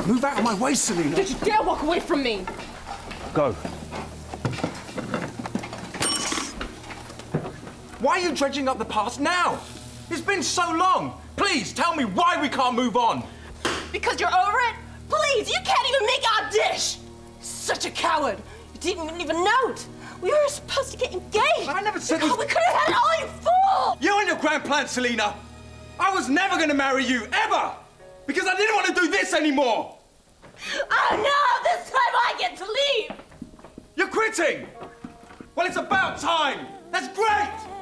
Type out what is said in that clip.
Move out of my way, Selena. Don't you dare walk away from me! Go. Why are you dredging up the past now? It's been so long. Please, tell me why we can't move on. Because you're over it? Please, you can't even make our dish! Such a coward. You didn't even know it. We were supposed to get engaged. I never said we could have had it all, you fool! You and your grand plan, Selena. I was never going to marry you, ever! Because I didn't want to do this anymore! Oh no! This time I get to leave! You're quitting! Well, it's about time! That's great!